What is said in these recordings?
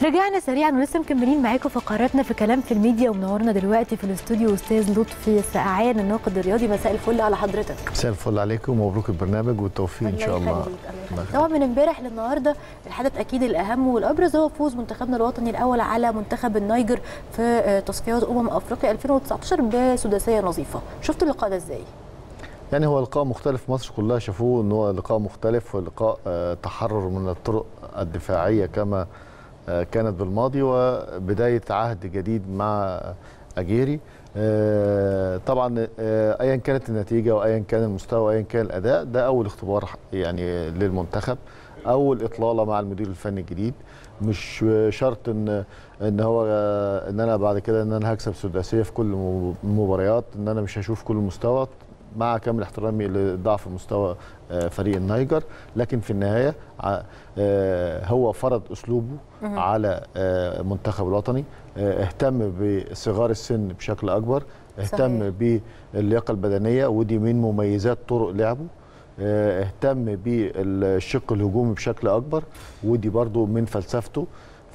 رجعنا سريعا ولسه مكملين معاكم فقراتنا في كلام في الميديا، ومنورنا دلوقتي في الاستوديو استاذ لطفي سقعان الناقد الرياضي. مساء الفل على حضرتك. مساء الفل عليكم ومبروك البرنامج والتوفيق ان شاء الله. طبعا من امبارح للنهارده الحدث اكيد الاهم والابرز هو فوز منتخبنا الوطني الاول على منتخب النيجر في تصفيات افريقيا 2019 بسداسيه نظيفه. شفت اللقاء ده ازاي؟ يعني هو لقاء مختلف، مصر كلها شافوه ان هو لقاء مختلف ولقاء تحرر من الطرق الدفاعيه كما كانت بالماضي وبدايه عهد جديد مع اجيري. طبعا ايا كانت النتيجه وايا كان المستوى وايا كان الاداء، ده اول اختبار يعني للمنتخب، اول اطلاله مع المدير الفني الجديد. مش شرط ان انا بعد كده ان انا هكسب سداسيه في كل المباريات، ان انا مش هشوف كل المستوى، مع كامل احترامي لضعف مستوى فريق النيجر، لكن في النهايه هو فرض اسلوبه على المنتخب الوطني، اهتم بصغار السن بشكل اكبر، اهتم باللياقه البدنيه ودي من مميزات طرق لعبه، اهتم بالشق الهجومي بشكل اكبر ودي برضو من فلسفته.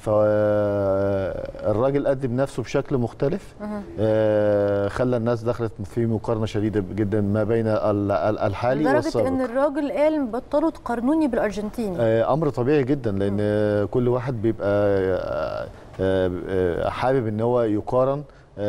فالراجل قدم نفسه بشكل مختلف، خلى الناس دخلت في مقارنه شديده جدا ما بين الحالي والسابق، لدرجه ان الراجل قال بطلوا تقارنوني بالارجنتين. امر طبيعي جدا، لان كل واحد بيبقى حابب ان هو يقارن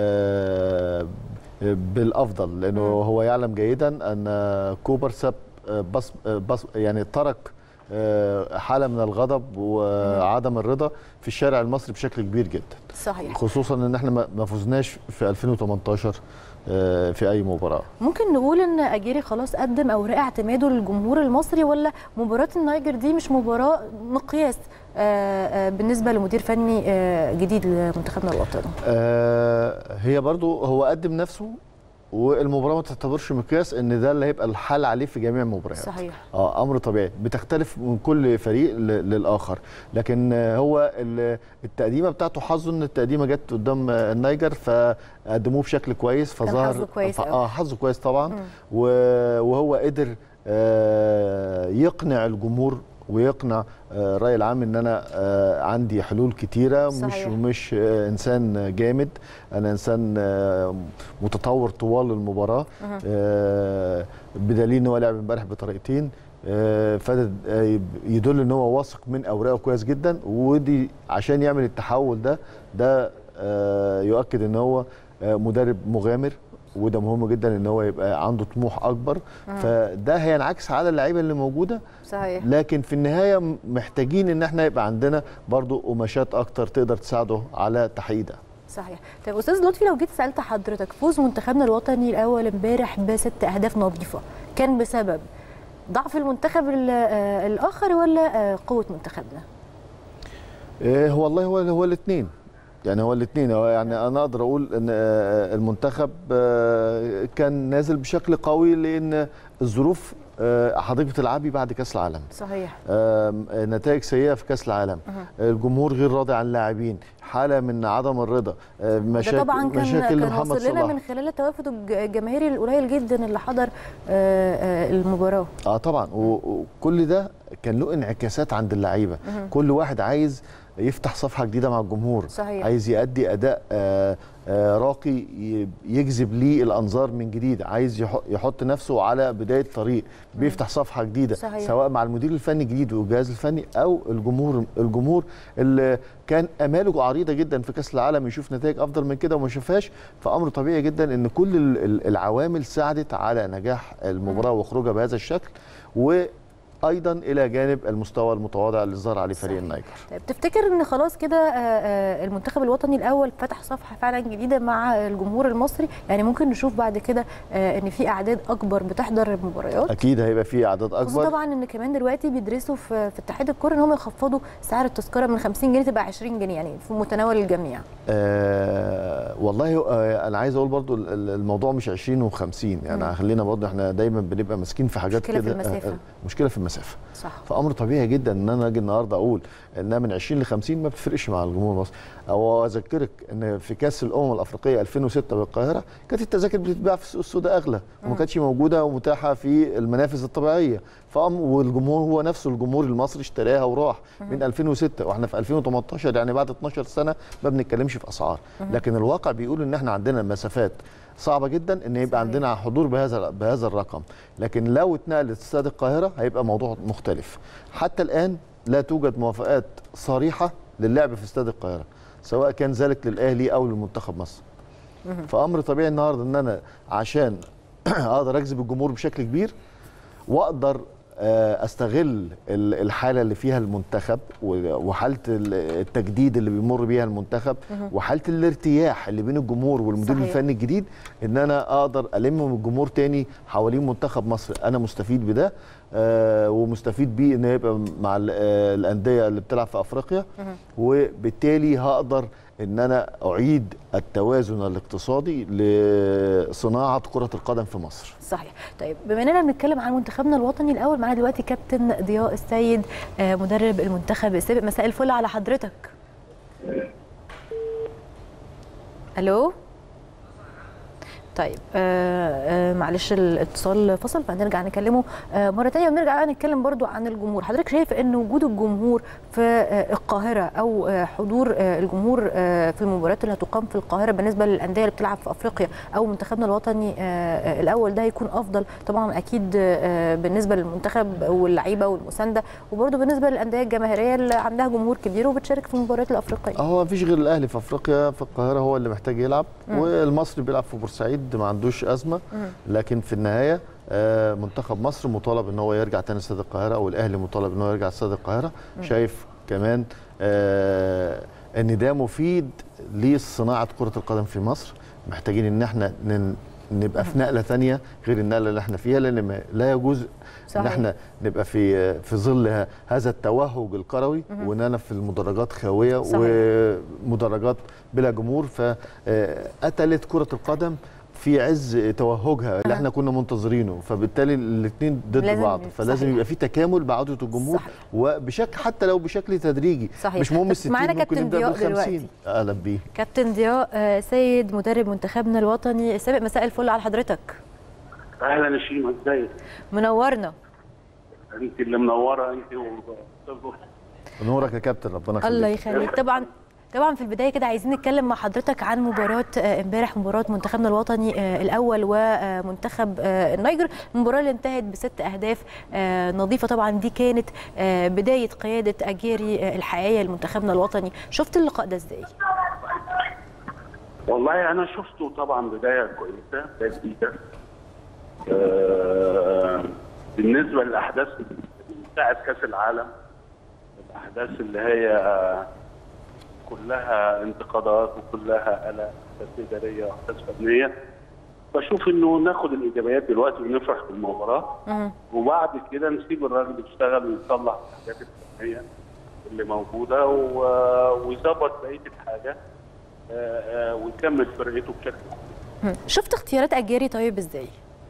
بالافضل، لانه هو يعلم جيدا ان كوبر ساب يعني ترك حالة من الغضب وعدم الرضا في الشارع المصري بشكل كبير جدا. صحيح. خصوصا ان احنا ما فزناش في 2018 في اي مباراة. ممكن نقول ان اجيري خلاص قدم اوراق اعتماده للجمهور المصري، ولا مباراة النيجر دي مش مباراة مقياس بالنسبة لمدير فني جديد لمنتخبنا الوطني؟ هي برضو هو قدم نفسه، والمباراه ما تعتبرش مقياس ان ده اللي هيبقى الحل عليه في جميع المباريات. صحيح. امر طبيعي، بتختلف من كل فريق للاخر، لكن هو التقديمه بتاعته حظه ان التقديمه جت قدام النيجر فقدموه بشكل كويس فظهر حظه كويس حظه كويس طبعا. وهو قدر يقنع الجمهور ويقنع الرأي العام ان انا عندي حلول كتيره. صحيح. مش انسان جامد، انا انسان متطور طوال المباراه، بدليل ان هو لعب امبارح بطريقتين، فده يدل ان هو واثق من اوراقه كويس جدا، ودي عشان يعمل التحول ده يؤكد ان هو مدرب مغامر، وده مهم جدا ان هو يبقى عنده طموح اكبر. فده هينعكس على اللعيبه اللي موجوده. صحيح. لكن في النهايه محتاجين ان احنا يبقى عندنا برضو قماشات اكتر تقدر تساعده على تحقيق ده. صحيح. طيب استاذ لطفي، لو جيت سالت حضرتك، فوز منتخبنا الوطني الاول امبارح ب6 اهداف نظيفه كان بسبب ضعف المنتخب الاخر ولا قوه منتخبنا؟ والله هو الاثنين، يعني هو الاثنين. يعني انا اقدر اقول ان المنتخب كان نازل بشكل قوي، لان الظروف حضرتك بتلعبي بعد كاس العالم. صحيح. نتائج سيئه في كاس العالم، الجمهور غير راضي عن اللاعبين، حاله من عدم الرضا، مشاكل طبعا كان محمد وصل لنا من خلال التوافد الجماهيري القليل جدا اللي حضر المباراه. طبعا، وكل ده كان له انعكاسات عند اللعيبه. كل واحد عايز يفتح صفحه جديده مع الجمهور. صحيح. عايز يؤدي اداء راقي يجذب ليه الانظار من جديد، عايز يحط نفسه على بدايه طريق، بيفتح صفحه جديده. صحيح. سواء مع المدير الفني الجديد والجهاز الفني او الجمهور اللي كان اماله عريضه جدا في كاس العالم يشوف نتائج افضل من كده وما شافهاش. فامر طبيعي جدا ان كل العوامل ساعدت على نجاح المباراه وخروجها بهذا الشكل، ايضا الى جانب المستوى المتواضع اللي ظهر عليه فريق النيجر. طيب تفتكر ان خلاص كده المنتخب الوطني الاول فتح صفحه فعلا جديده مع الجمهور المصري؟ يعني ممكن نشوف بعد كده ان في اعداد اكبر بتحضر المباريات؟ اكيد هيبقى في اعداد اكبر، خصوصا طبعا ان كمان دلوقتي بيدرسوا في اتحاد الكره ان هم يخفضوا سعر التذكره من 50 جنيه تبقى 20 جنيه، يعني في متناول الجميع. والله انا عايز اقول برضو الموضوع مش 20 و50، يعني خلينا برضو احنا دايما بنبقى ماسكين في حاجات كده. مشكله في المسافه. مشكله في المسافه المسافه. صح. فامر طبيعي جدا ان انا اجي النهارده اقول انها من 20 ل 50 ما بتفرقش مع الجمهور المصري. او اذكرك ان في كاس الامم الافريقيه 2006 بالقاهره كانت التذاكر بتتباع في السوق السوداء اغلى وما كانتش موجوده ومتاحه في المنافذ الطبيعيه، والجمهور هو نفسه الجمهور المصري اشتراها وراح من 2006 واحنا في 2018، يعني بعد 12 سنه ما بنتكلمش في اسعار. لكن الواقع بيقول ان احنا عندنا مسافات صعبه جدا ان يبقى عندنا حضور بهذا الرقم، لكن لو اتنقلت استاد القاهره هيبقى موضوع مختلف. حتى الان لا توجد موافقات صريحه للعب في استاد القاهره، سواء كان ذلك للاهلي او للمنتخب مصر. فامر طبيعي النهارده ان انا عشان اقدر اجذب الجمهور بشكل كبير واقدر استغل الحاله اللي فيها المنتخب وحاله التجديد اللي بيمر بيها المنتخب وحاله الارتياح اللي بين الجمهور والمدير الفني الجديد، ان انا اقدر الم الجمهور تاني حوالين منتخب مصر. انا مستفيد بده ومستفيد بيه ان يبقى مع الانديه اللي بتلعب في افريقيا، وبالتالي هقدر ان انا اعيد التوازن الاقتصادي لصناعه كره القدم في مصر. صحيح. طيب بما اننا بنتكلم عن منتخبنا الوطني الاول، معانا دلوقتي كابتن ضياء السيد مدرب المنتخب السابق. مساء الفل على حضرتك. الو. طيب معلش الاتصال فصل، فهنرجع نكلمه مره ثانيه ونرجع بقى نتكلم برضو عن الجمهور. حضرتك شايف ان وجود الجمهور في القاهره او حضور الجمهور في المباريات اللي هتقام في القاهره بالنسبه للانديه اللي بتلعب في افريقيا او منتخبنا الوطني الاول ده هيكون افضل طبعا اكيد بالنسبه للمنتخب واللعيبه والمسانده، وبرضو بالنسبه للانديه الجماهيريه اللي عندها جمهور كبير وبتشارك في المباريات الافريقيه؟ هو مفيش غير الاهلي في افريقيا، في القاهره هو اللي محتاج يلعب، والمصري بيلعب في بورسعيد ما عندوش ازمه. لكن في النهايه منتخب مصر مطالب ان هو يرجع تاني استاد القاهره، او الاهلي مطالب ان هو يرجع استاد القاهره. شايف كمان ان ده مفيد لصناعه كره القدم في مصر. محتاجين ان احنا نبقى في نقله ثانيه غير النقله اللي احنا فيها، لان لا يجوز ان احنا نبقى في ظل هذا التوهج الكروي واننا في المدرجات خاويه ومدرجات بلا جمهور، فقتلت كره القدم في عز توهجها اللي احنا كنا منتظرينه. فبالتالي الاثنين ضد بعض، فلازم يبقى في تكامل بعودة الجمهور وبشكل حتى لو بشكل تدريجي. مش مهم ال 60 ممكن نبدا بال 50. اهلا بيه كابتن ضياء سيد مدرب منتخبنا الوطني السابق. مساء الفل على حضرتك. اهلا يا شيماء، ازيك؟ منورنا. انت اللي منوره انت نورك يا كابتن، ربنا يخليك. الله يخليك. طبعا في البدايه كده عايزين نتكلم مع حضرتك عن مباراه امبارح، مباراه منتخبنا الوطني الاول ومنتخب النيجر، المباراه اللي انتهت ب6 اهداف نظيفه. طبعا دي كانت بدايه قياده اجيري الحقيقيه لمنتخبنا الوطني. شفت اللقاء ده ازاي؟ والله انا شفته طبعا بدايه كويسه، بدايه جديده. بالنسبه للاحداث بتاعت كاس العالم، الاحداث اللي هي كلها انتقادات وكلها قلق، احداث اداريه واحداث فنيه، بشوف انه ناخد الايجابيات دلوقتي ونفرح بالمباراه، وبعد كده نسيب الراجل يشتغل ويصلح الحاجات الفنيه اللي موجوده ويظبط بقيه الحاجه ويكمل فرقته بشكل كويس. شفت اختيارات اجيري طيب ازاي؟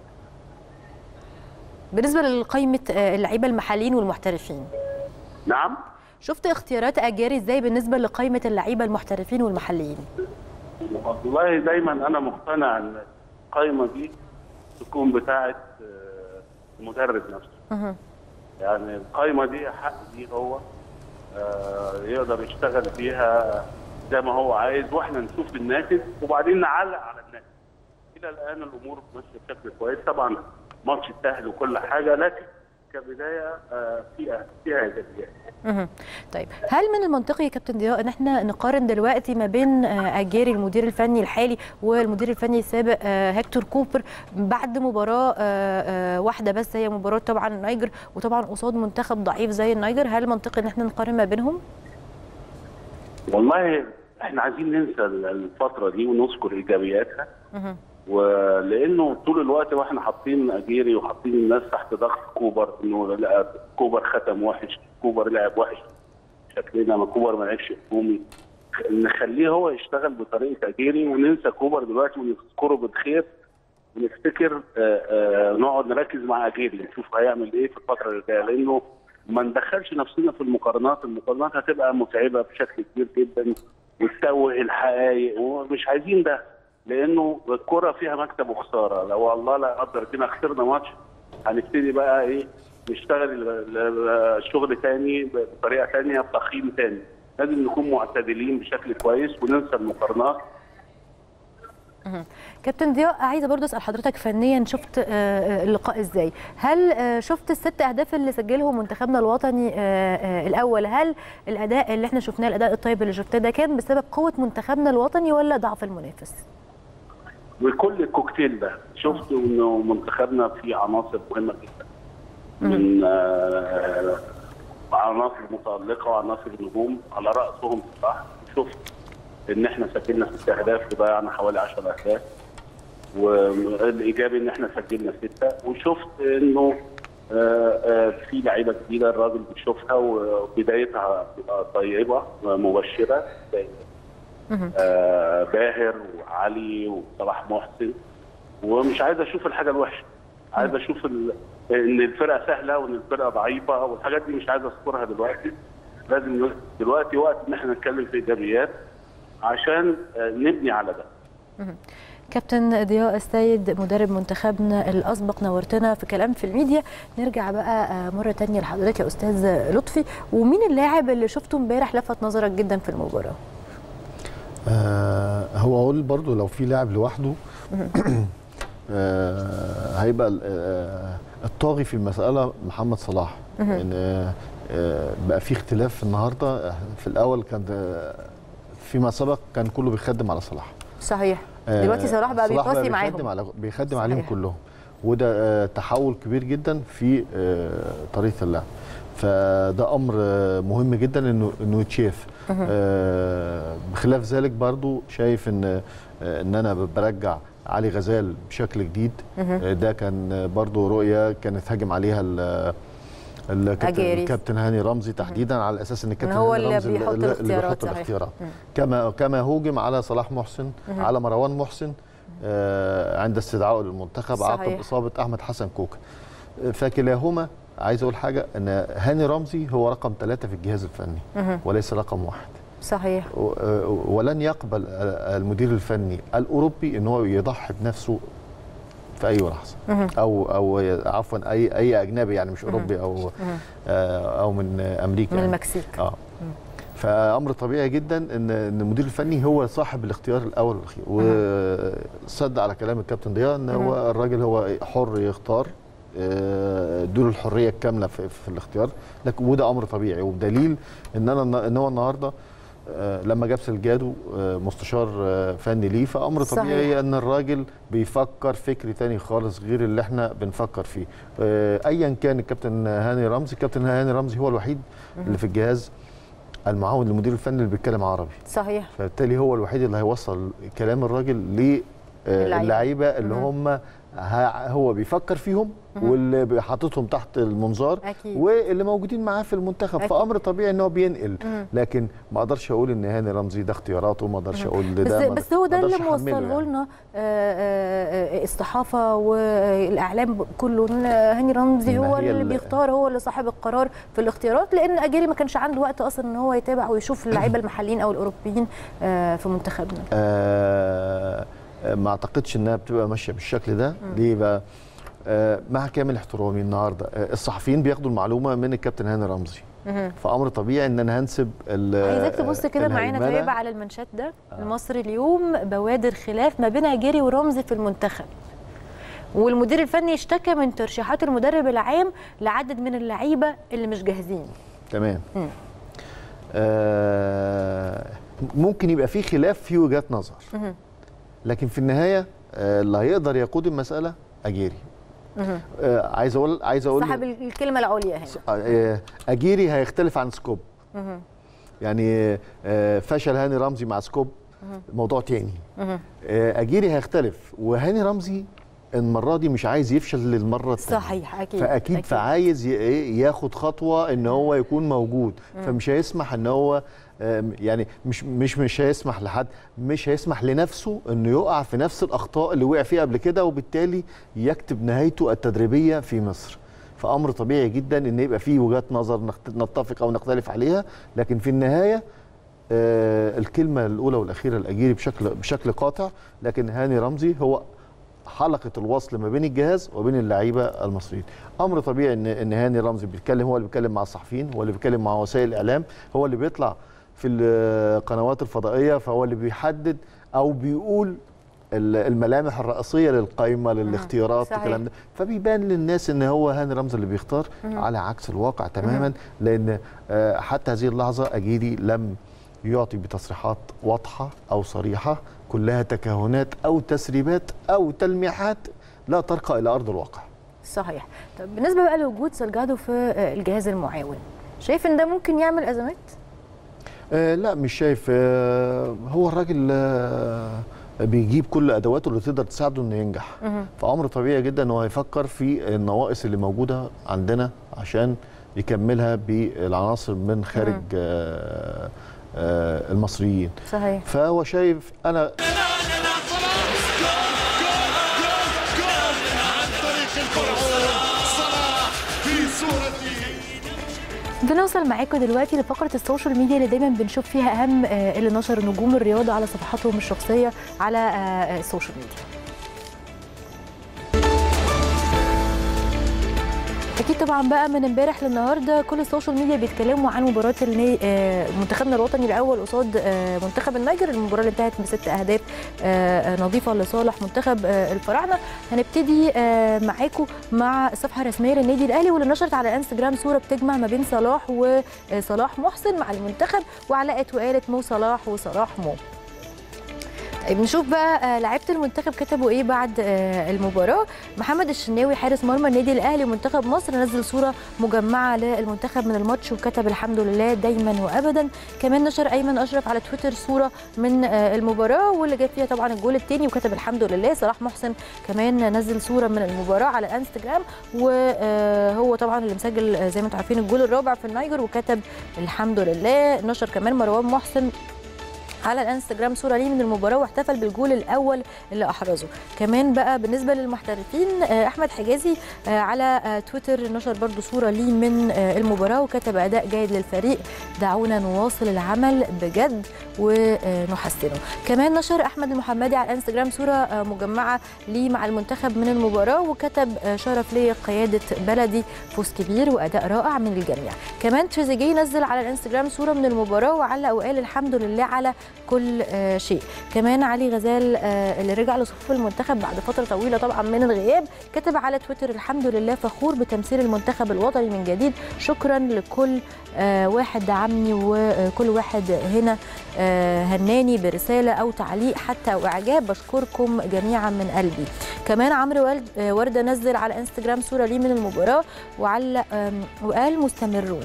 بالنسبه لقائمه اللعيبه المحليين والمحترفين. نعم؟ شفت اختيارات اجيري ازاي بالنسبه لقائمه اللعيبه المحترفين والمحليين؟ والله دايما انا مقتنع ان القائمه دي تكون بتاعه المدرب نفسه. يعني القائمه دي حق ليه هو، يقدر يشتغل بيها زي ما هو عايز، واحنا نشوف الناتج وبعدين نعلق على الناتج. الى الان الامور ماشيه بشكل كويس، طبعا ماتش سهل وكل حاجه، لكن كبدايه فيها ايجابيات. طيب هل من المنطقي يا كابتن ضياء ان احنا نقارن دلوقتي ما بين اجيري المدير الفني الحالي والمدير الفني السابق هيكتور كوبر بعد مباراه واحده بس، هي مباراه طبعا النيجر، وطبعا قصاد منتخب ضعيف زي النيجر؟ هل منطقي ان احنا نقارن ما بينهم؟ والله احنا عايزين ننسى الفتره دي ونذكر ايجابياتها. ولانه طول الوقت واحنا حاطين اجيري وحاطين الناس تحت ضغط كوبر، انه لا كوبر ختم وحش، كوبر لعب وحش، شكلنا ما كوبر ما لعبش هجومي، نخليه هو يشتغل بطريقه اجيري وننسى كوبر دلوقتي ونذكره بالخير ونفتكر نقعد نركز مع اجيري نشوف هيعمل ايه في الفتره اللي جايه، لانه ما ندخلش نفسنا في المقارنات هتبقى متعبه بشكل كبير جدا وتسوق الحقائق، ومش عايزين ده، لانه الكره فيها مكسب وخساره. لو الله لا قدر كده خسرنا ماتش هنبتدي بقى ايه نشتغل الشغل تاني بطريقه تانيه بتقييم تاني. لازم نكون معتدلين بشكل كويس وننسى المقارنات. كابتن ضياء، عايزه برضه اسال حضرتك فنيا شفت اللقاء ازاي؟ هل شفت الست اهداف اللي سجلهم منتخبنا الوطني الاول، هل الاداء اللي احنا شفناه، الاداء الطيب اللي شفناه ده كان بسبب قوه منتخبنا الوطني ولا ضعف المنافس؟ وكل الكوكتيل ده شفت انه منتخبنا فيه عناصر مهمه جدا، من عناصر متالقه وعناصر نجوم على راسهم صح. شفت ان احنا سجلنا 6 اهداف وضيعنا حوالي 10 اهداف، والايجابي ان احنا سجلنا 6. وشفت انه في لعيبه جديده الراجل بيشوفها وبدايتها بتبقى طيبه مبشره، باهر وعلي وصلاح محسن. ومش عايز اشوف الحاجه الوحشه، عايز اشوف ان الفرقه سهله وان الفرقه ضعيفه، والحاجات دي مش عايز اذكرها دلوقتي. لازم دلوقتي وقت ان احنا نتكلم في ايجابيات عشان نبني على ده. كابتن ضياء السيد مدرب منتخبنا الاسبق، نورتنا في كلام في الميديا. نرجع بقى مره ثانيه لحضرتك يا استاذ لطفي، ومين اللاعب اللي شفته امبارح لفت نظرك جدا في المباراه؟ هو اقول برضو لو في لاعب لوحده هيبقى الطاغي في المساله محمد صلاح. ان بقى في اختلاف النهارده. في الاول كان فيما سبق كان كله بيخدم على صلاح. صحيح. دلوقتي صلاح بقى بيباصي معاهم، بيخدم عليهم كلهم، وده تحول كبير جدا في طريقه اللعب. فده امر مهم جدا انه يتشاف. بخلاف ذلك برضو شايف ان انا برجع علي غزال بشكل جديد. ده كان برضو رؤيه كانت هاجم عليها الكابتن هاني رمزي تحديدا، على اساس ان الكابتن هو هاني رمزي اللي بيحط الاختيارات. كما هوجم على صلاح محسن، على مروان محسن عند استدعائه للمنتخب عقب اصابه احمد حسن كوكا. فكلاهما عايز اقول حاجه، ان هاني رمزي هو رقم 3 في الجهاز الفني وليس رقم 1. صحيح. ولن يقبل المدير الفني الاوروبي ان هو يضحي بنفسه في اي لحظه، او عفوا اي اجنبي، يعني مش اوروبي او من امريكا، من المكسيك. فامر طبيعي جدا ان المدير الفني هو صاحب الاختيار الاول والاخير. وصدق على كلام الكابتن ضياء ان هو الراجل هو حر يختار، دول الحريه الكامله في الاختيار. لكن وده امر طبيعي، وبدليل ان هو النهارده لما جاب سلجادو مستشار فني ليه، فامر طبيعي ان الراجل بيفكر فكر تاني خالص غير اللي احنا بنفكر فيه. ايا كان الكابتن هاني رمزي، الكابتن هاني رمزي هو الوحيد اللي في الجهاز المعاون للمدير الفني اللي بيتكلم عربي. صحيح. فبالتالي هو الوحيد اللي هيوصل كلام الراجل للعيبه اللي هم هو بيفكر فيهم واللي حاططهم تحت المنظار واللي موجودين معاه في المنتخب. فامر طبيعي ان هو بينقل. لكن ما اقدرش اقول ان هاني رمزي ده اختياراته، ما اقدرش اقول ده بس هو ده اللي موصله لنا الصحافه والاعلام كله، ان هاني رمزي هو اللي بيختار، هو اللي صاحب القرار في الاختيارات، لان اجيري ما كانش عنده وقت اصلا ان هو يتابع ويشوف اللعيبه المحليين او الاوروبيين في منتخبنا. ما اعتقدش انها بتبقى ماشيه بالشكل ده. ليه بقى؟ مع كامل احترامي، النهارده الصحفيين بياخدوا المعلومه من الكابتن هاني رمزي. فامر طبيعي ان انا هنسب عايزاك تبص كده معانا طيبه على المنشات ده. المصري اليوم: بوادر خلاف ما بين اجيري ورمزي في المنتخب، والمدير الفني اشتكى من ترشيحات المدرب العام لعدد من اللعيبه اللي مش جاهزين. تمام. ممكن يبقى في خلاف في وجهات نظر، لكن في النهايه اللي هيقدر يقود المساله اجيري. عايز اقول صاحب الكلمه العليا هنا. اجيري هيختلف عن سكوب. يعني فشل هاني رمزي مع سكوب موضوع تاني. اجيري هيختلف، وهاني رمزي المره دي مش عايز يفشل للمره الثانيه. صحيح. اكيد. فعايز ياخد خطوه ان هو يكون موجود. فمش هيسمح ان هو يعني مش هيسمح لحد، مش هيسمح لنفسه انه يقع في نفس الاخطاء اللي وقع فيها قبل كده، وبالتالي يكتب نهايته التدريبيه في مصر. فامر طبيعي جدا ان يبقى فيه وجهات نظر نتفق او نختلف عليها، لكن في النهايه الكلمه الاولى والاخيره الاجيري بشكل قاطع. لكن هاني رمزي هو حلقه الوصل ما بين الجهاز وبين اللعيبه المصريين. امر طبيعي ان هاني رمزي بيتكلم، هو اللي بيتكلم مع الصحفيين، هو اللي بيتكلم مع وسائل الاعلام، هو اللي بيطلع في القنوات الفضائيه، فهو اللي بيحدد او بيقول الملامح الرئيسيه للقائمه، للاختيارات، الكلام ده. فبيبان للناس ان هو هاني رمزي اللي بيختار على عكس الواقع تماما، لان حتى هذه اللحظه اجيري لم يعطي بتصريحات واضحه او صريحه، كلها تكهنات او تسريبات او تلميحات لا ترقى الى ارض الواقع. صحيح. طب بالنسبه بقى لوجود سالجادو في الجهاز المعاون، شايف ان ده ممكن يعمل ازمات؟ لا مش شايف. هو الراجل بيجيب كل ادواته اللي تقدر تساعده انه ينجح. فامر طبيعي جدا انه هيفكر في النواقص اللي موجوده عندنا عشان يكملها بالعناصر من خارج المصريين. صحيح. فهو شايف انا بنوصل معاكم دلوقتي لفقره السوشيال ميديا اللي دايما بنشوف فيها اهم اللي نشر نجوم الرياضه على صفحاتهم الشخصيه على السوشيال ميديا. اكيد طبعا بقى من امبارح للنهارده كل السوشيال ميديا بيتكلموا عن مباراه منتخبنا الوطني الاول قصاد منتخب النيجر، المباراه اللي انتهت ب6 اهداف نظيفه لصالح منتخب الفراعنه. هنبتدي معاكم مع الصفحه الرسميه للنادي الاهلي واللي نشرت على انستجرام صوره بتجمع ما بين صلاح وصلاح محسن مع المنتخب، وعلقت وقالت مو صلاح وصلاح مو. طيب نشوف بقى لعيبه المنتخب كتبوا ايه بعد المباراه. محمد الشناوي حارس مرمى النادي الاهلي ومنتخب مصر نزل صوره مجمعه للمنتخب من الماتش وكتب الحمد لله دايما وابدا. كمان نشر ايمن اشرف على تويتر صوره من المباراه واللي جاب فيها طبعا الجول الثاني وكتب الحمد لله. صلاح محسن كمان نزل صوره من المباراه على الانستجرام وهو طبعا اللي مسجل زي ما انتم عارفين الجول الرابع في النيجر وكتب الحمد لله. نشر كمان مروان محسن على الانستجرام صوره ليه من المباراه واحتفل بالجول الاول اللي احرزه. كمان بقى بالنسبه للمحترفين احمد حجازي على تويتر نشر برضو صوره ليه من المباراه وكتب اداء جيد للفريق، دعونا نواصل العمل بجد ونحسنه. كمان نشر احمد المحمدي على الانستجرام صوره مجمعه ليه مع المنتخب من المباراه وكتب شرف لي قياده بلدي، فوز كبير واداء رائع من الجميع. كمان تريزيجيه نزل على الانستجرام صوره من المباراه وعلق وقال الحمد لله على كل شيء. كمان علي غزال اللي رجع لصفوف المنتخب بعد فتره طويله طبعا من الغياب كتب على تويتر الحمد لله فخور بتمثيل المنتخب الوطني من جديد، شكرا لكل واحد دعمني وكل واحد هنا هناني برساله او تعليق حتى او اعجاب، بشكركم جميعا من قلبي. كمان عمرو ورده نزل على انستجرام صوره ليه من المباراه وعلق وقال مستمرون.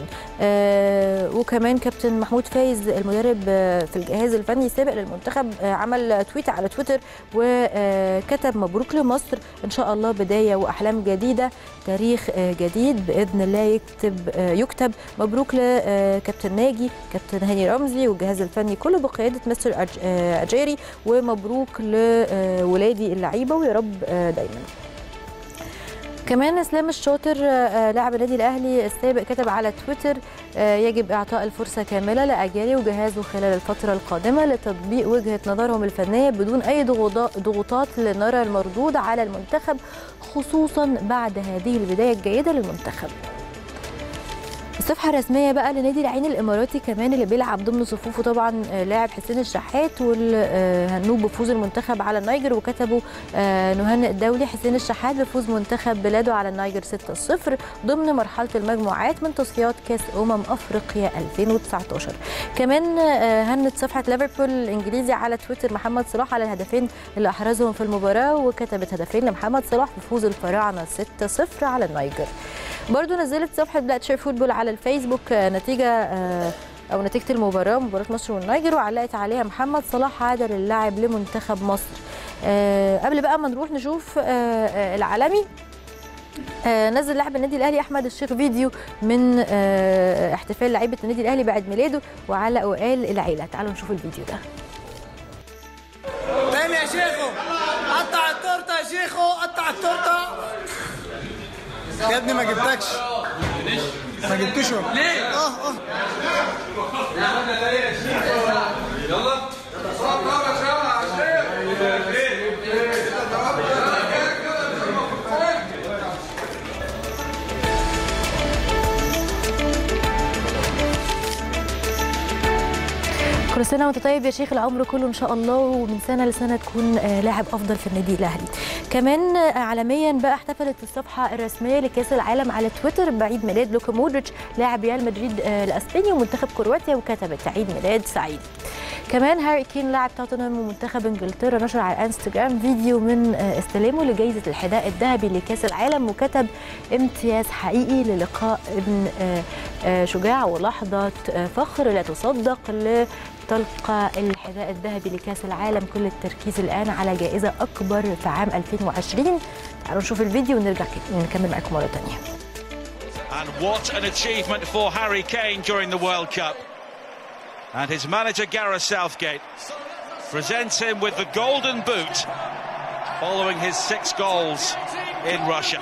وكمان كابتن محمود فايز المدرب في الجهاز الفني السابق للمنتخب عمل تويت على تويتر وكتب مبروك لمصر، ان شاء الله بدايه واحلام جديده، تاريخ جديد باذن الله يكتب. مبروك لكابتن ناجي، كابتن هاني رمزي والجهاز الفني كله بقياده مستر اجيري، ومبروك لولادي اللعيبه ويا رب دايما. كمان اسلام الشاطر لاعب النادي الاهلي السابق كتب على تويتر يجب اعطاء الفرصه كامله لاجيري وجهازه خلال الفتره القادمه لتطبيق وجهه نظرهم الفنيه بدون اي ضغوطات لنرى المردود على المنتخب خصوصا بعد هذه البدايه الجيده للمنتخب. الصفحه الرسميه بقى لنادي العين الاماراتي كمان اللي بيلعب ضمن صفوفه طبعا لاعب حسين الشحات والهنوب بفوز المنتخب على النيجر، وكتبوا نهنئ الدولي حسين الشحات بفوز منتخب بلاده على النيجر 6-0 ضمن مرحله المجموعات من تصفيات كاس افريقيا 2019. كمان هنت صفحه ليفربول الانجليزي على تويتر محمد صلاح على الهدفين اللي احرزهم في المباراه وكتبت هدفين لمحمد صلاح بفوز الفراعنه 6-0 على النيجر. برضو نزلت صفحه بلاك شير فوتبول على الفيسبوك نتيجه المباراه، مباراه مصر والنيجر، وعلقت عليها محمد صلاح عادل اللاعب لمنتخب مصر. قبل بقى ما نروح نشوف العالمي نزل لاعب النادي الاهلي احمد الشيخ فيديو من احتفال لعيبه النادي الاهلي بعيد ميلاده وعلق وقال العيله. تعالوا نشوف الفيديو ده. تاني يا شيخو، قطع التورته يا شيخو، قطع التورته يا ابني. ما جبتكش، ما جبتوش ليه؟ يلا كل سنه وانت طيب يا شيخ، العمر كله ان شاء الله، ومن سنه لسنه تكون لاعب افضل في النادي الاهلي. كمان عالميا بقى احتفلت الصفحه الرسميه لكاس العالم على تويتر بعيد ميلاد لوكا مودريتش لاعب ريال مدريد الاسباني ومنتخب كرواتيا، وكتبت عيد ميلاد سعيد. كمان هاري كين لاعب توتنهام ومنتخب انجلترا نشر على انستغرام فيديو من استلامه لجائزه الحذاء الذهبي لكاس العالم، وكتب امتياز حقيقي للقاء ابن شجاع ولحظه فخر لا تصدق تلقى الحذاء الذهبي لكاس العالم. كل التركيز الآن على جائزة أكبر في عام 2020. تعالوا نشوف الفيديو ونرجع نكمل معاكم مرة تانية. And what an achievement for Harry Kane during the World Cup. And his manager Gareth Southgate presents him with the golden boot following his 6 goals in Russia.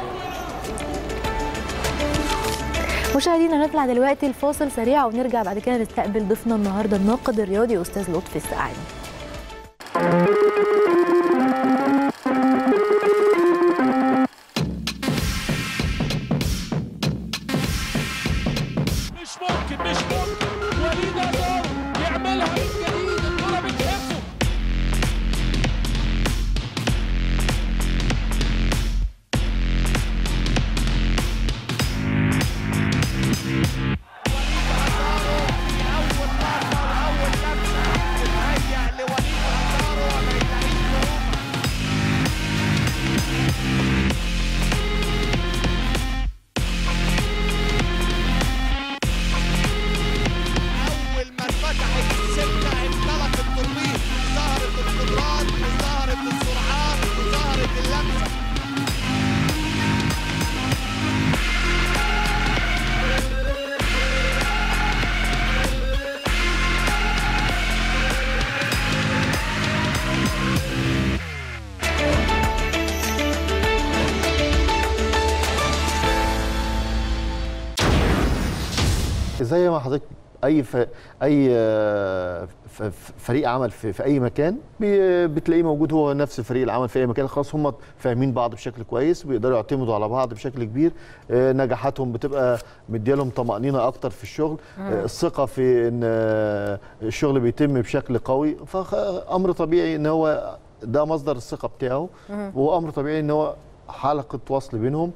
مشاهدينا نطلع دلوقتي الفاصل سريع ونرجع بعد كده نستقبل ضيفنا النهارده الناقد الرياضي استاذ لطفي السقعاني. مش ممكن وليد أزار يعملها من جديد، الكرة بتهزه. زي ما حضرتك اي فريق عمل في اي مكان بتلاقيه موجود، هو نفس فريق العمل في اي مكان. خلاص هم فاهمين بعض بشكل كويس، بيقدروا يعتمدوا على بعض بشكل كبير. نجاحاتهم بتبقى مديالهم طمأنينة اكتر في الشغل، الثقة في ان الشغل بيتم بشكل قوي، فامر طبيعي ان هو ده مصدر الثقة بتاعه، وامر طبيعي ان هو حلقة وصل بينهم.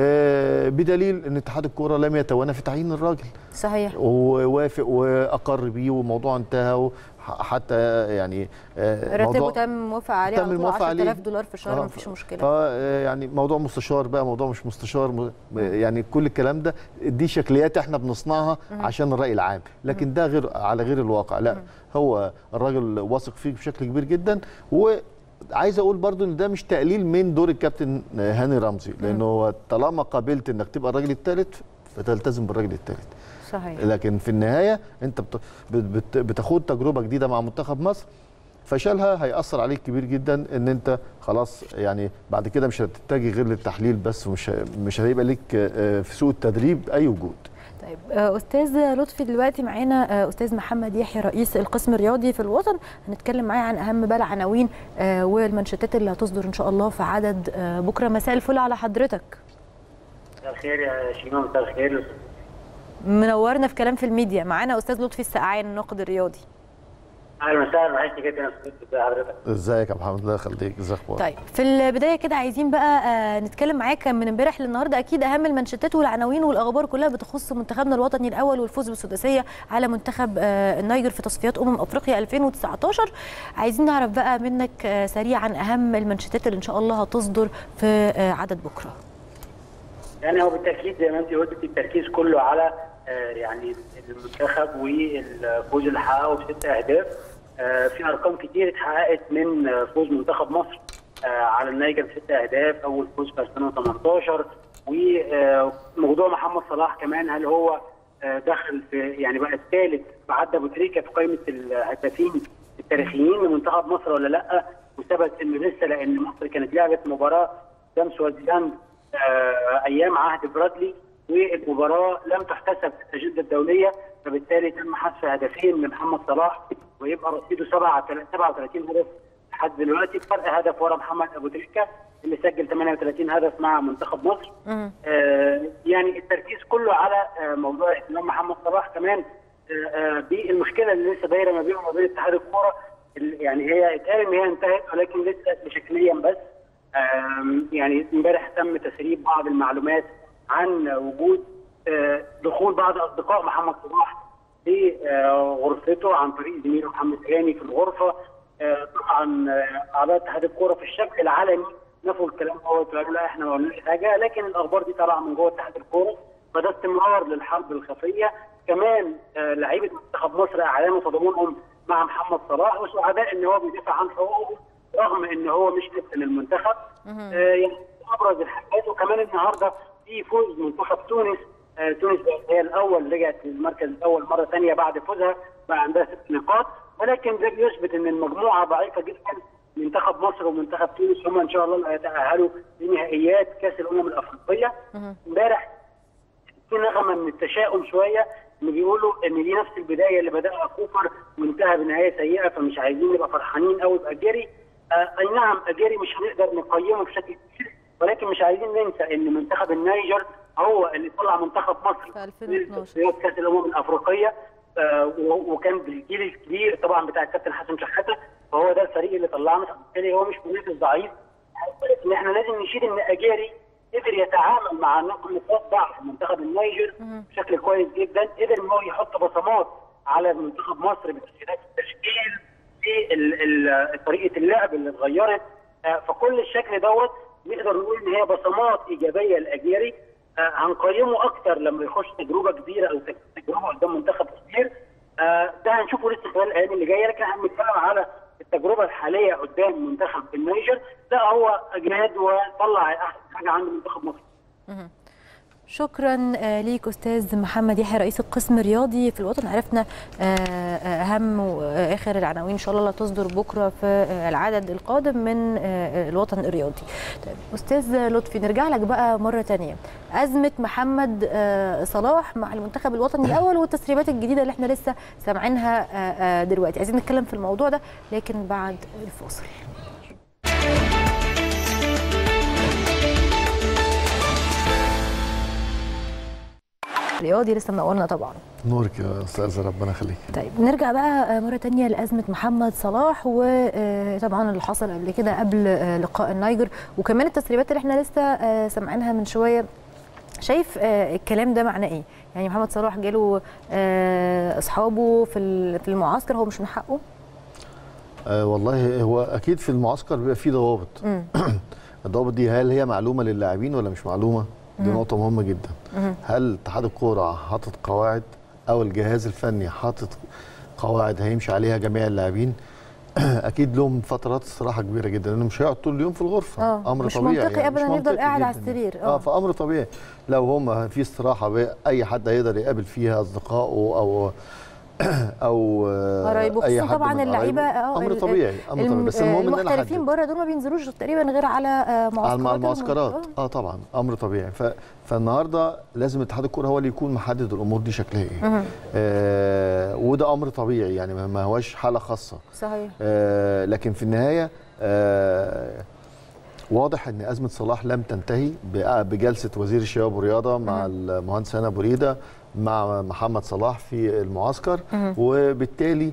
بدليل ان اتحاد الكوره لم يتوانى في تعيين الراجل. صحيح. ووافق واقر بيه والموضوع انتهى، حتى يعني راتبه تم موافق عليه تم الموافقه عليه $10,000 في الشهر، مفيش مشكله. يعني موضوع مستشار بقى، موضوع مش مستشار، يعني كل الكلام ده دي شكليات احنا بنصنعها عشان الراي العام، لكن ده غير على غير الواقع. لا، هو الراجل واثق فيه بشكل كبير جدا. عايز اقول برضو ان ده مش تقليل من دور الكابتن هاني رمزي، لانه هو طالما قابلت انك تبقى الراجل الثالث فتلتزم بالراجل الثالث. صحيح. لكن في النهايه انت بتاخد تجربه جديده مع منتخب مصر، فشلها هيأثر عليك كبير جدا، ان انت خلاص يعني بعد كده مش هتتجه غير للتحليل بس، ومش هيبقى ليك في سوق التدريب اي وجود. طيب استاذ لطفي، دلوقتي معانا استاذ محمد يحيى رئيس القسم الرياضي في الوطن، هنتكلم معاه عن اهم بقى العناوين والمنشطات اللي هتصدر ان شاء الله في عدد بكره. مساء الفل على حضرتك. مساء الخير يا شيماء. مساء الخير. منورنا في كلام في الميديا. معانا استاذ لطفي السقعاني الناقد الرياضي. اهلا وسهلا، وحشني جدا يا استاذ حضرتك. ازيك يا محمد؟ الله يخليك. ازيك؟ طيب في البدايه كده عايزين بقى نتكلم معاك من امبارح للنهارده، اكيد اهم المنشطات والعناوين والاخبار كلها بتخص منتخبنا الوطني الاول والفوز بالسداسيه على منتخب النيجر في تصفيات افريقيا 2019. عايزين نعرف بقى منك سريعا اهم المنشطات اللي ان شاء الله هتصدر في عدد بكره. يعني هو بالتاكيد زي ما انت قلت، التركيز كله على يعني المنتخب والفوز اللي حققه ب6 اهداف. في ارقام كتير اتحققت من فوز منتخب مصر على النيجر ب6 اهداف، اول فوز في 2018. وموضوع محمد صلاح كمان، هل هو دخل في يعني بقى الثالث بعد ابو تريكه في قائمه الهدافين التاريخيين لمنتخب مصر ولا لا؟ وثبت انه لسه، لان مصر كانت لعبت مباراه قدام سوازيلاند ايام عهد برادلي، والمباراه لم تحتسب في التجديد الدوليه، فبالتالي تم حذف هدفين لمحمد صلاح، ويبقى رصيده 37 هدف لحد دلوقتي، فرق هدف ورا محمد ابو تريكه اللي سجل 38 هدف مع منتخب مصر. يعني التركيز كله على موضوع اهتمام محمد صلاح كمان بالمشكله اللي لسه دايره ما بينه وما بين اتحاد الكوره. يعني هي اتقال ان هي انتهت، ولكن لسه شكليا بس. يعني امبارح تم تسريب بعض المعلومات عن وجود دخول بعض اصدقاء محمد صلاح في غرفته عن طريق زميله محمد هاني في الغرفه. طبعا اعضاء اتحاد الكوره في الشكل العلني نفوا الكلام دوت وقالوا لا احنا ما قلناش حاجه، لكن الاخبار دي طالعه من جوه اتحاد الكوره، فده استمرار للحرب الخفيه. كمان لعيبه منتخب مصر اعلنوا تضامنهم مع محمد صلاح وسعداء ان هو بيدافع عن حقوقه رغم ان هو مش كابتن المنتخب. يعني ابرز الحاجات. وكمان النهارده في فوز منتخب تونس. تونس هي الاول، رجعت للمركز الاول مره ثانيه بعد فوزها، بقى عندها 6 نقاط، ولكن ده بيثبت ان المجموعه ضعيفه جدا. منتخب مصر ومنتخب تونس هم ان شاء الله اللي هيتاهلوا لنهائيات كاس الامم الافريقيه. امبارح في نغمه من التشاؤم شويه، ان بيقولوا ان دي نفس البدايه اللي بداها كوبر وانتهى بنهايه سيئه، فمش عايزين نبقى فرحانين قوي باجيري. اي نعم اجيري مش هنقدر نقيمه بشكل كبير، ولكن مش عايزين ننسى ان منتخب النيجر هو اللي طلع منتخب مصر في تصفيات كاس الامم الافريقيه، وكان بالجيل الكبير طبعا بتاع الكابتن حسن شحاته، فهو ده الفريق اللي طلعنا، فبالتالي هو مش منافس ضعيف. ان احنا لازم نشير ان اجيري قدر يتعامل مع نقاط ضعف منتخب النيجر بشكل كويس جدا، قدر ان هو يحط بصمات على منتخب مصر بتغييرات التشكيل، في طريقه اللعب اللي اتغيرت. فكل الشكل دوت نقدر نقول ان هي بصمات ايجابيه لاجيري. هنقيمه اكتر لما يخش تجربه كبيره او تجربه قدام منتخب كبير. ده هنشوفه لسه خلال الايام اللي جايه، لكن هنتكلم على التجربه الحاليه قدام منتخب النيجر. لا هو اجهاد وطلع احسن حاجه عند منتخب مصر. شكرا ليك استاذ محمد يحيى رئيس القسم الرياضي في الوطن. عرفنا اهم واخر العناوين ان شاء الله اللي تصدر بكره في العدد القادم من الوطن الرياضي. طيب استاذ لطفي، نرجع لك بقى مره ثانيه. ازمه محمد صلاح مع المنتخب الوطني الاول والتسريبات الجديده اللي احنا لسه سامعينها دلوقتي، عايزين نتكلم في الموضوع ده لكن بعد الفاصل. رياضي لسه منورنا طبعا. نورك يا استاذه، ربنا يخليك. طيب نرجع بقى مره ثانيه لازمه محمد صلاح، وطبعا اللي حصل قبل كده قبل لقاء النيجر، وكمان التسريبات اللي احنا لسه سامعينها من شويه. شايف الكلام ده معناه ايه؟ يعني محمد صلاح جاله اصحابه في المعسكر، هو مش من حقه؟ والله هو اكيد في المعسكر بيبقى فيه ضوابط. الضوابط دي هل هي معلومه للاعبين ولا مش معلومه؟ دي نقطة مهمة جدا. هل اتحاد الكورة حاطط قواعد أو الجهاز الفني حاطط قواعد هيمشي عليها جميع اللاعبين؟ أكيد لهم فترات استراحة كبيرة جدا، لأنه مش هيقعد طول اليوم في الغرفة. أمر مش طبيعي منطقي أبدا يعني يفضل قاعد على السرير. فأمر طبيعي. لو هم في استراحة أي حد هيقدر يقابل فيها أصدقائه أو اي حد طبعا اللعيبه امر طبيعي. بس المهم ان المحترفين بره دول ما بينزلوش تقريبا غير على المعسكرات. طبعا امر طبيعي. فالنهارده لازم اتحاد الكوره هو اللي يكون محدد الامور دي شكلها ايه. وده امر طبيعي، يعني ما هواش حاله خاصه. صحيح. لكن في النهايه واضح ان ازمه صلاح لم تنتهي بجلسه وزير الشباب والرياضه مع المهندس هنا بريده مع محمد صلاح في المعسكر، وبالتالي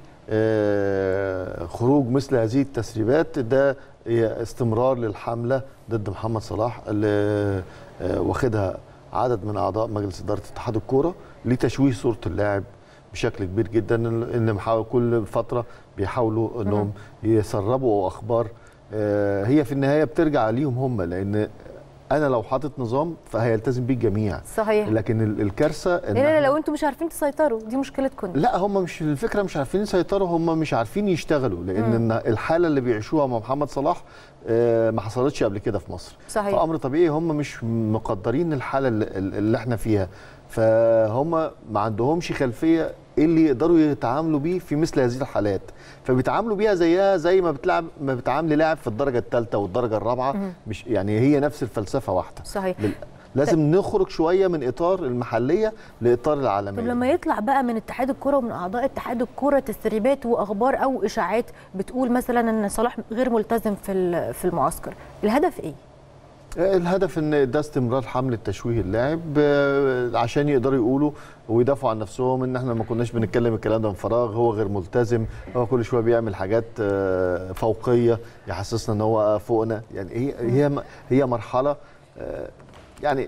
خروج مثل هذه التسريبات ده استمرار للحمله ضد محمد صلاح اللي واخدها عدد من اعضاء مجلس اداره اتحاد الكوره لتشويه صوره اللاعب بشكل كبير جدا. ان كل فتره بيحاولوا انهم يسربوا اخبار هي في النهايه بترجع ليهم هم، لان انا لو حاطط نظام فهيلتزم بيه الجميع. صحيح. لكن الكارثه ان لا لو انتم مش عارفين تسيطروا دي مشكلتكم. لا هم مش الفكره مش عارفين يسيطروا، هم مش عارفين يشتغلوا، لان الحاله اللي بيعيشوها مع محمد صلاح ما حصلتش قبل كده في مصر. صحيح. فامر طبيعي هم مش مقدرين الحاله اللي احنا فيها، فهم ما عندهمش خلفيه ايه اللي يقدروا يتعاملوا بيه في مثل هذه الحالات، فبيتعاملوا بيها زي ما بتعاملي لاعب في الدرجه الثالثه والدرجه الرابعه. مش يعني هي نفس الفلسفه واحده. صحيح. لازم نخرج شويه من اطار المحليه لاطار العالميه. طب لما يطلع بقى من اتحاد الكره ومن اعضاء اتحاد الكره تسريبات واخبار او اشاعات بتقول مثلا ان صلاح غير ملتزم في المعسكر، الهدف ايه؟ الهدف ان ده استمرار حمله تشويه اللاعب عشان يقدروا يقولوا ويدافعوا عن نفسهم ان احنا ما كناش بنتكلم الكلام ده من فراغ، هو غير ملتزم، هو كل شويه بيعمل حاجات فوقيه يحسسنا ان هو فوقنا. يعني هي مرحله يعني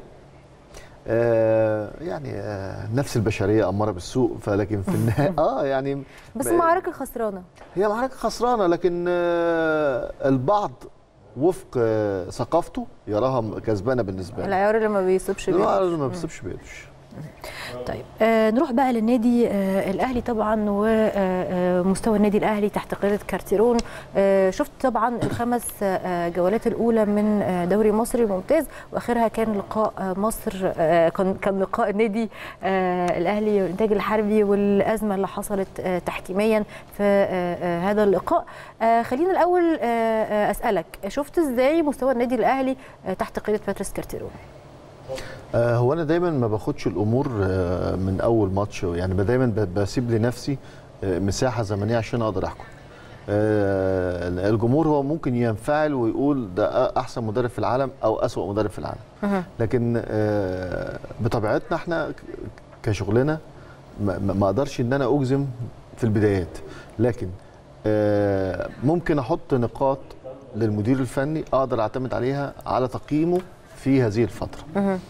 نفس البشريه اماره بالسوء، فلكن في النهايه يعني بس معركه خسرانه، هي معركه خسرانه، لكن البعض وفق ثقافته يراها كسبانه بالنسبه له. العيار اللي ما بيصيبش بيدوش. العيار اللي ما بيصيبش بيدوش. طيب نروح بقى للنادي الاهلي طبعا ومستوى النادي الاهلي تحت قياده كارتيرون. شفت طبعا الخمس جولات الاولى من دوري مصري ممتاز، واخرها كان لقاء مصر، كان لقاء النادي الاهلي والانتاج الحربي والازمه اللي حصلت تحكيميا في هذا اللقاء. خلينا الاول اسالك، شفت ازاي مستوى النادي الاهلي تحت قياده باتريس كارتيرون؟ هو انا دايما ما باخدش الامور من اول ماتش، يعني دايما بسيب لنفسي مساحه زمنيه عشان اقدر احكم. الجمهور هو ممكن ينفعل ويقول ده احسن مدرب في العالم او اسوأ مدرب في العالم، لكن بطبيعتنا احنا كشغلنا ما اقدرش ان انا اجزم في البدايات، لكن ممكن احط نقاط للمدير الفني اقدر اعتمد عليها على تقييمه في هذه الفترة.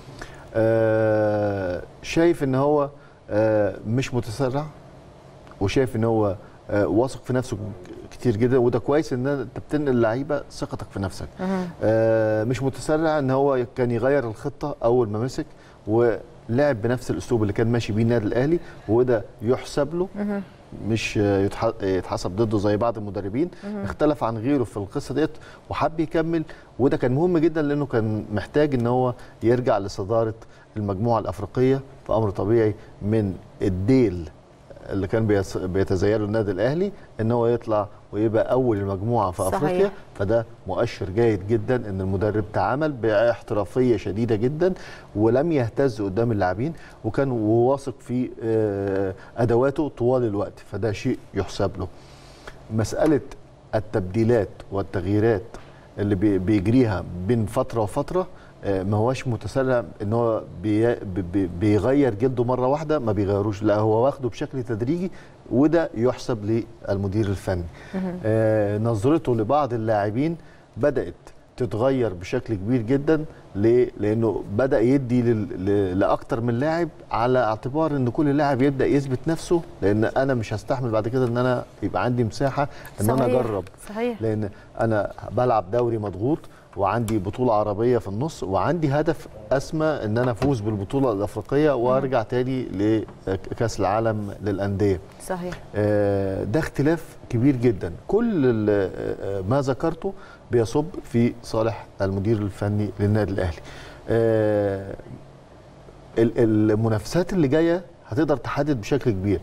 شايف ان هو مش متسرع، وشايف ان هو واثق في نفسه كتير جدا، وده كويس ان انت بتنقل اللعيبه ثقتك في نفسك. مش متسرع ان هو كان يغير الخطه اول ما مسك ولعب بنفس الاسلوب اللي كان ماشي بيه النادي الاهلي، وده يحسب له مش يتحسب ضده زي بعض المدربين. اختلف عن غيره في القصه ديت وحب يكمل، وده كان مهم جدا لانه كان محتاج ان هو يرجع لصداره المجموعه الافريقيه، فامر طبيعي من الديل اللي كان بيتزيله النادي الاهلي ان هو يطلع ويبقى اول المجموعه في افريقيا. فده مؤشر جيد جدا ان المدرب تعامل باحترافيه شديده جدا ولم يهتز قدام اللاعبين، وكان واثق في ادواته طوال الوقت، فده شيء يحسب له. مساله التبديلات والتغييرات اللي بيجريها بين فتره وفتره ما هوش متسرع ان هو بيغير جلده مره واحده، ما بيغيروش، لا هو واخده بشكل تدريجي، وده يحسب للمدير الفني. نظرته لبعض اللاعبين بدات تتغير بشكل كبير جدا. ليه؟ لانه بدا يدي لاكتر من لاعب على اعتبار ان كل لاعب يبدا يثبت نفسه، لان انا مش هستحمل بعد كده ان انا يبقى عندي مساحه ان انا اجرب. صحيح. لان انا بلعب دوري مضغوط وعندي بطولة عربية في النص وعندي هدف أسمى إن أنا أفوز بالبطولة الأفريقية وأرجع تاني لكأس العالم للأندية. صحيح. ده اختلاف كبير جدا، كل ما ذكرته بيصب في صالح المدير الفني للنادي الأهلي. المنافسات اللي جاية هتقدر تحدد بشكل كبير.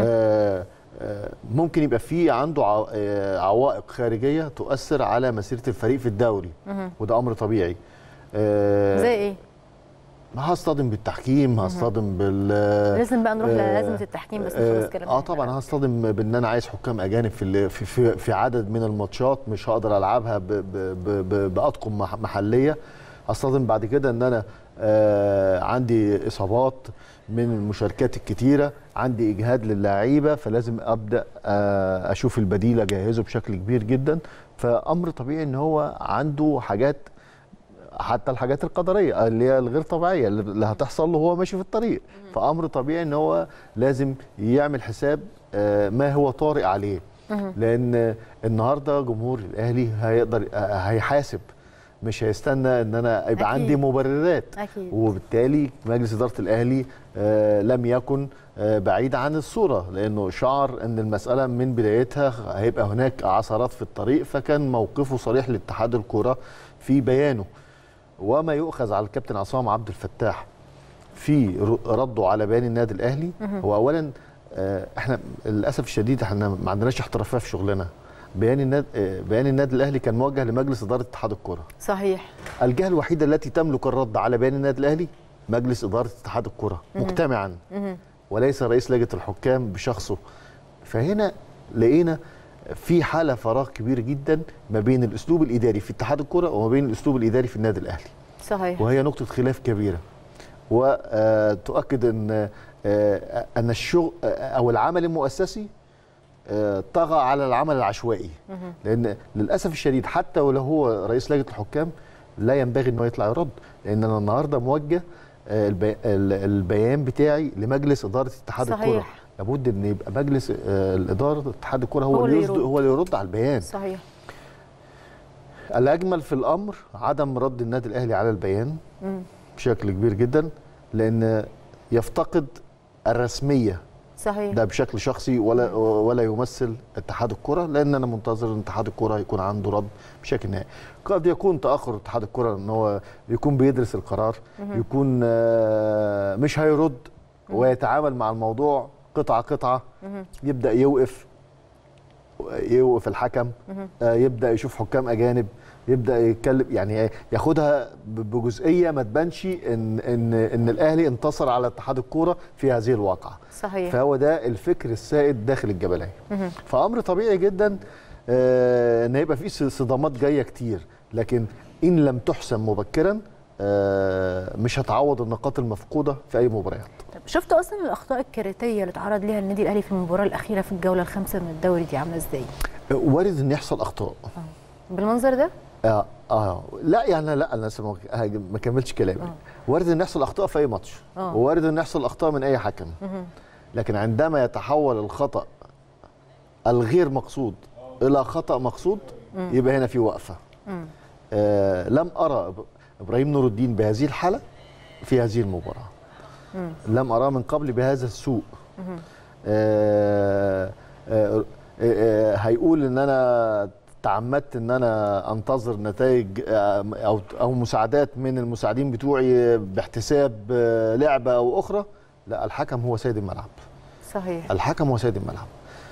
ممكن يبقى في عنده عوائق خارجيه تؤثر على مسيره الفريق في الدوري، وده امر طبيعي. زي ايه؟ هصطدم بالتحكيم، هصطدم لازم بقى نروح لازمه التحكيم، بس نخلص كلامنا. طبعا هصطدم بان انا عايز حكام اجانب في عدد من الماتشات مش هقدر العبها باطقم محليه. هصطدم بعد كده ان انا عندي اصابات من المشاركات الكتيره، عندي اجهاد للاعيبه، فلازم ابدا اشوف البديل اجهزه بشكل كبير جدا. فامر طبيعي ان هو عنده حاجات، حتى الحاجات القدريه اللي هي الغير طبيعيه اللي هتحصل له وهو ماشي في الطريق، فامر طبيعي ان هو لازم يعمل حساب ما هو طارئ عليه. لان النهارده جمهور الاهلي هيقدر هيحاسب مش هيستنى ان انا يبقى أكيد. عندي مبررات. أكيد. وبالتالي مجلس اداره الاهلي لم يكن بعيد عن الصوره، لانه شعر ان المساله من بدايتها هيبقى هناك عثرات في الطريق، فكان موقفه صريح لاتحاد الكوره في بيانه. وما يؤخذ على الكابتن عصام عبد الفتاح في رده على بيان النادي الاهلي هو اولا احنا للاسف الشديد احنا ما عندناش احترافيه في شغلنا. بيان النادي الاهلي كان موجه لمجلس اداره اتحاد الكوره. صحيح. الجهه الوحيده التي تملك الرد على بيان النادي الاهلي مجلس اداره اتحاد الكوره مجتمعا، وليس رئيس لجنه الحكام بشخصه. فهنا لقينا في حاله فراغ كبير جدا ما بين الاسلوب الاداري في اتحاد الكوره وما بين الاسلوب الاداري في النادي الاهلي. صحيح. وهي نقطه خلاف كبيره، وتؤكد ان الشغل او العمل المؤسسي طغى على العمل العشوائي. لان للاسف الشديد حتى ولو هو رئيس لجنه الحكام لا ينبغي انه يطلع يرد، لان انا النهارده موجه البيان بتاعي لمجلس اداره اتحاد الكوره. لابد ان يبقى مجلس الاداره اتحاد الكوره هو اللي يرد على البيان. صحيح. الاجمل في الامر عدم رد النادي الاهلي على البيان بشكل كبير جدا، لان يفتقد الرسميه. صحيح. ده بشكل شخصي ولا يمثل اتحاد الكره، لان انا منتظر ان اتحاد الكره يكون عنده رد بشكل نهائي. قد يكون تاخر اتحاد الكره ان هو يكون بيدرس القرار، يكون مش هيرد ويتعامل مع الموضوع قطعه قطعه، يبدا يوقف الحكم، يبدا يشوف حكام اجانب، يبدا يتكلم، يعني ياخدها بجزئيه ما تبانش ان الاهلي انتصر على اتحاد الكوره في هذه الواقعه. صحيح. فهو ده الفكر السائد داخل الجبليه. فامر طبيعي جدا ان هيبقى في صدامات جايه كتير، لكن ان لم تحسم مبكرا مش هتعوض النقاط المفقوده في اي مباريات. شفت اصلا الاخطاء الكارثيه اللي تعرض ليها النادي الاهلي في المباراه الاخيره في الجوله الخامسه من الدوري دي عامله ازاي؟ وارد ان يحصل اخطاء بالمنظر ده؟ لا يعني لا انا لسه ما كملتش كلامي. وارد ان يحصل اخطاء في اي ماتش، ووارد ان يحصل اخطاء من اي حكم. لكن عندما يتحول الخطا الغير مقصود الى خطا مقصود يبقى هنا في وقفه. لم ارى ابراهيم نور الدين بهذه الحاله في هذه المباراه. لم اراه من قبل بهذا السوء. هيقول ان انا تعمدت ان انا انتظر نتائج او مساعدات من المساعدين بتوعي باحتساب لعبه او اخرى. لا، الحكم هو سيد الملعب. صحيح. الحكم هو سيد الملعب.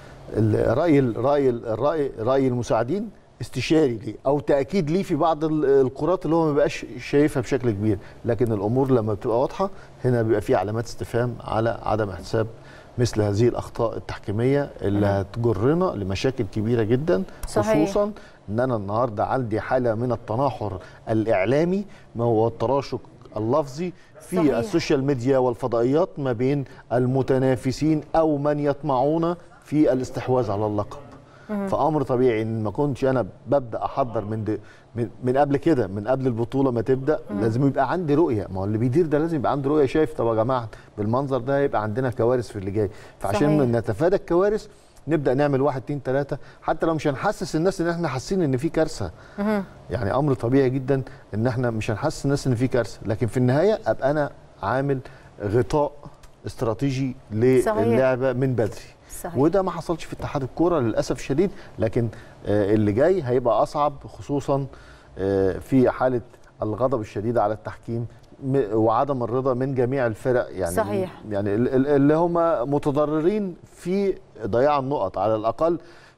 راي المساعدين استشاري ليه او تاكيد ليه في بعض الكرات اللي هو ما بيبقاش شايفها بشكل كبير، لكن الامور لما بتبقى واضحه هنا بيبقى في علامات استفهام على عدم احتساب مثل هذه الاخطاء التحكيميه اللي هتجرنا لمشاكل كبيره جدا. صحيح. خصوصا ان انا النهارده عندي حاله من التناحر الاعلامي ما هو التراشق اللفظي في صحيح. السوشيال ميديا والفضائيات ما بين المتنافسين او من يطمعون في الاستحواذ على اللقب. فامر طبيعي ان ما كنتش انا ببدا احضر من قبل كده، من قبل البطوله ما تبدا، لازم يبقى عندي رؤيه. ما هو اللي بيدير ده لازم يبقى عنده رؤيه، شايف طب يا جماعه بالمنظر ده هيبقى عندنا كوارث في اللي جاي. فعشان نتفادى الكوارث نبدا نعمل 1 2 3، حتى لو مش هنحسس الناس ان احنا حاسين ان في كارثه. يعني امر طبيعي جدا ان احنا مش هنحسس الناس ان في كارثه، لكن في النهايه ابقى انا عامل غطاء استراتيجي للعبه من بدري. صحيح. وده ما حصلش في اتحاد الكوره للاسف الشديد، لكن اللي جاي هيبقى اصعب، خصوصا في حاله الغضب الشديد على التحكيم وعدم الرضا من جميع الفرق. يعني صحيح. يعني اللي هم متضررين في ضياع النقط على الاقل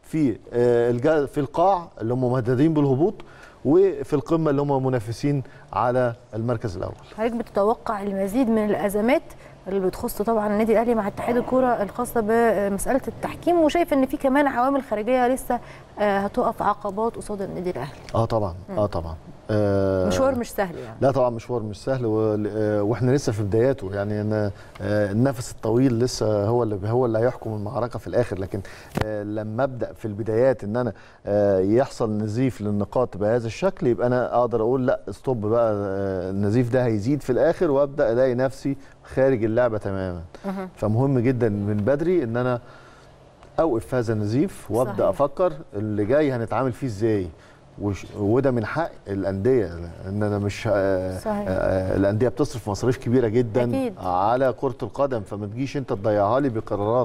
في القاع اللي هم مهددين بالهبوط، وفي القمه اللي هم منافسين على المركز الاول. حضرتك بتتوقع المزيد من الازمات اللي بتخص طبعا النادي الاهلي مع اتحاد الكوره الخاصه بمساله التحكيم، وشايف ان في كمان عوامل خارجيه لسه هتقف عقبات قصاد النادي الاهلي؟ طبعا. طبعا. مشوار مش سهل يعني. لا طبعا مشوار مش سهل، واحنا لسه في بداياته. يعني النفس الطويل لسه هو اللي هيحكم المعركه في الاخر. لكن لما ابدا في البدايات ان انا يحصل نزيف للنقاط بهذا الشكل، يبقى انا اقدر اقول لا ستوب بقى، النزيف ده هيزيد في الاخر، وابدا الاقي نفسي خارج اللعبه تماما. فمهم جدا من بدري ان انا اوقف هذا النزيف وابدا افكر اللي جاي هنتعامل فيه ازاي. وده من حق الانديه، ان انا مش الانديه بتصرف مصاريف كبيره جدا أكيد على كره القدم، فما تجيش انت تضيعها لي بقرارات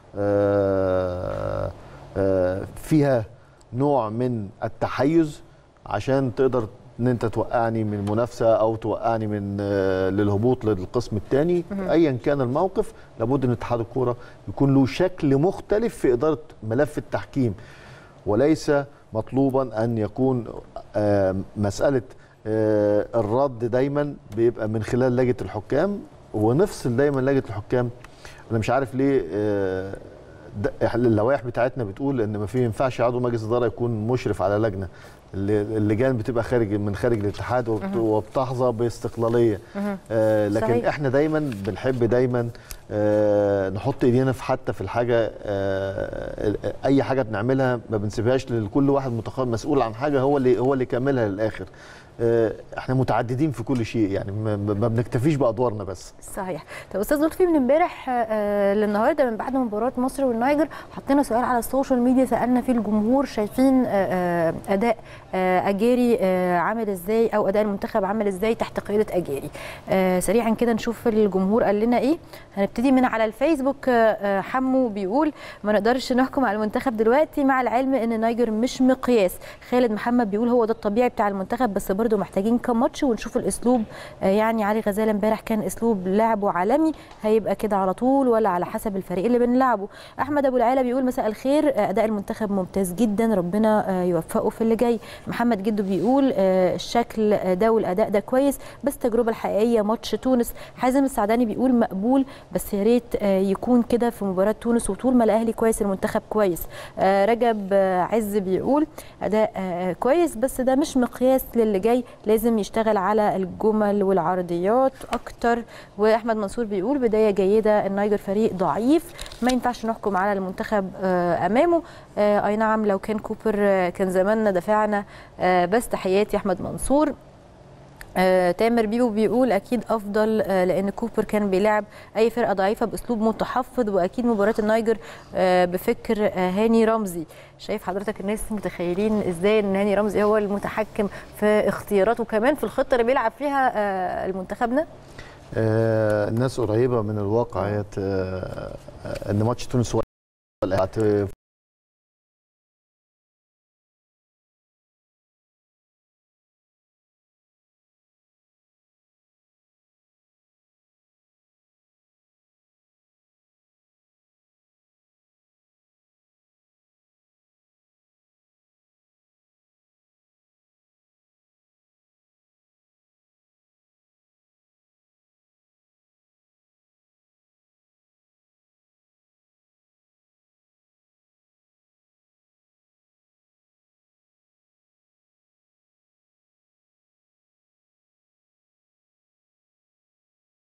فيها نوع من التحيز عشان تقدر ان انت توقعني من المنافسه او توقعني من للهبوط للقسم الثاني. ايا كان الموقف لابد ان اتحاد الكوره يكون له شكل مختلف في اداره ملف التحكيم، وليس مطلوبا ان يكون مساله الرد دايما بيبقى من خلال لجنه الحكام، ونفصل دايما لجنه الحكام. انا مش عارف ليه اللوائح بتاعتنا بتقول ان ما ينفعش عضو مجلس اداره يكون مشرف على لجنه. اللجان بتبقى من خارج الاتحاد وبتحظى باستقلاليه. لكن صحيح. احنا دايما بنحب دايما نحط ايدينا في حتى في الحاجه، اي حاجه بنعملها ما بنسيبهاش لكل واحد مسؤول عن حاجه هو اللي يكملها للاخر. احنا متعددين في كل شيء، يعني ما بنكتفيش بادوارنا بس. صحيح. طب استاذ لطفي، من امبارح للنهارده من بعد مباراه مصر والنيجر حطينا سؤال على السوشيال ميديا سالنا فيه الجمهور شايفين اداء اجيري عامل ازاي، او اداء المنتخب عامل ازاي تحت قياده اجيري. سريعا كده نشوف الجمهور قال لنا ايه. هنبتدي من على الفيسبوك. حمو بيقول ما نقدرش نحكم على المنتخب دلوقتي مع العلم ان النيجر مش مقياس. خالد محمد بيقول هو ده الطبيعي بتاع المنتخب، بس برضه محتاجين كم ماتش ونشوف الاسلوب. يعني علي غزاله امبارح كان اسلوب لعبه عالمي، هيبقى كده على طول ولا على حسب الفريق اللي بنلعبه. احمد ابو العلا بيقول مساء الخير، اداء المنتخب ممتاز جدا، ربنا يوفقه في اللي جاي. محمد جدو بيقول الشكل ده والاداء ده كويس، بس التجربه الحقيقيه ماتش تونس. حازم السعداني بيقول مقبول، بس يا ريت يكون كده في مباراه تونس، وطول ما الاهلي كويس المنتخب كويس. رجب عز بيقول اداء كويس، بس ده مش مقياس للي جاي، لازم يشتغل على الجمل والعرضيات اكتر. واحمد منصور بيقول بدايه جيده، النيجر فريق ضعيف ما ينفعش نحكم على المنتخب امامه. اي نعم لو كان كوبر كان زماننا دفعنا، بس تحياتي احمد منصور. تامر بيبو بيقول اكيد افضل، لان كوبر كان بيلعب اي فرقه ضعيفه باسلوب متحفظ، واكيد مباراه النيجر بفكر هاني رمزي. شايف حضرتك الناس متخيلين ازاي ان هاني رمزي هو المتحكم في اختياراته وكمان في الخطه اللي بيلعب فيها المنتخبنا؟ الناس قريبه من الواقع. ان ماتش تونس